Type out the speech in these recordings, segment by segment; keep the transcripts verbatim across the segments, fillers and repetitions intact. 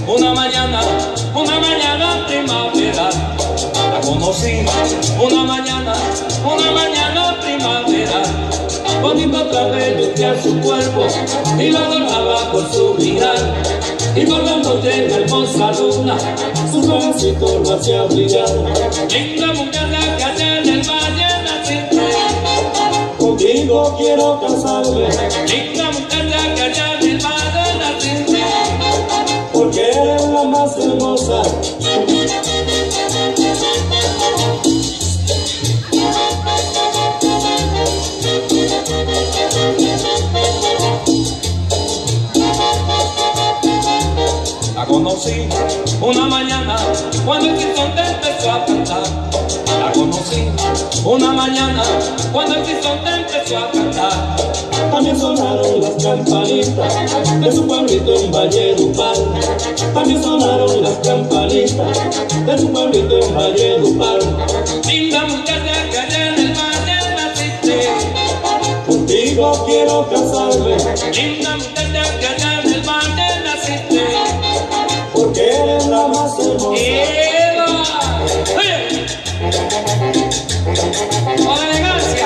una mañana, una mañana primaveral. La conocí una mañana, una mañana primaveral. Bonito traje vestía su cuerpo y lo adornaba con su mirar. Y por la noche en hermosa luna, su jovencito lo hacía brillar. Linda mujer de que allá en el valle naciste, contigo quiero casarme. Linda mujer de que allá en el valle naciste, porque eres la más hermosa. La conocí una mañana cuando el bisonte empezó a cantar. La conocí una mañana cuando el bisonte empezó a cantar. También sonaron las campanitas de su pueblito en Valledupar. También sonaron las campanitas de su pueblito en Valledupar. Linda muchacha que allá en el valle naciste, contigo quiero casarme. Linda muchacha que allá en el valle naciste, porque eres la más hermosa. ¡Eva! ¡Oye! ¡Con elegancia!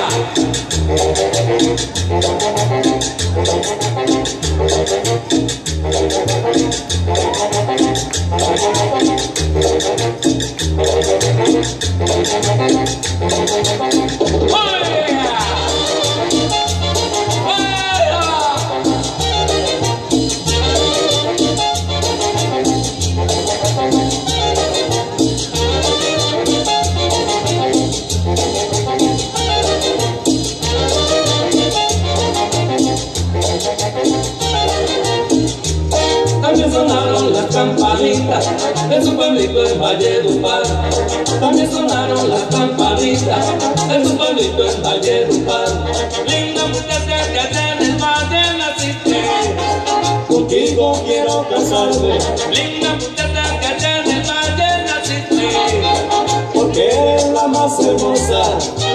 También sonaron las campanitas de su pueblito en Valledupar. También sonaron las campanitas de su pueblito en Valledupar. Linda muchacha que allá en el valle naciste, contigo quiero casarme. Linda muchacha que allá en el valle naciste, porque eres la más hermosa.